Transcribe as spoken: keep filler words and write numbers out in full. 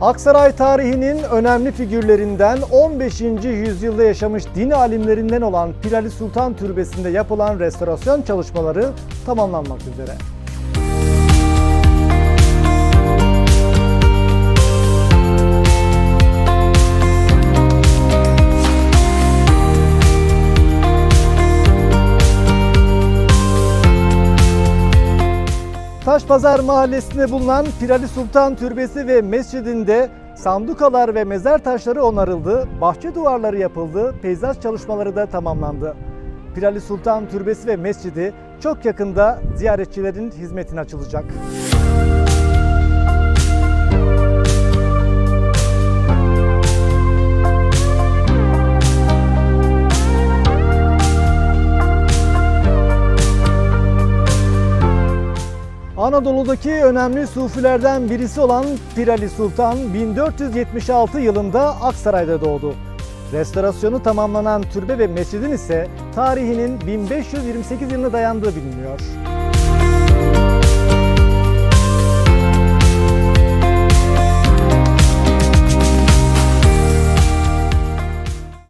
Aksaray tarihinin önemli figürlerinden on beşinci yüzyılda yaşamış din alimlerinden olan Pir Ali Sultan Türbesi'nde yapılan restorasyon çalışmaları tamamlanmak üzere. Taşpazar Mahallesi'nde bulunan Pir Ali Sultan Türbesi ve Mescidinde sandukalar ve mezar taşları onarıldı, bahçe duvarları yapıldı, peyzaj çalışmaları da tamamlandı. Pir Ali Sultan Türbesi ve Mescidi çok yakında ziyaretçilerin hizmetine açılacak. Anadolu'daki önemli sufilerden birisi olan Pir Ali Sultan bin dört yüz yetmiş altı yılında Aksaray'da doğdu. Restorasyonu tamamlanan türbe ve mescidin ise tarihinin bin beş yüz yirmi sekiz yılına dayandığı biliniyor.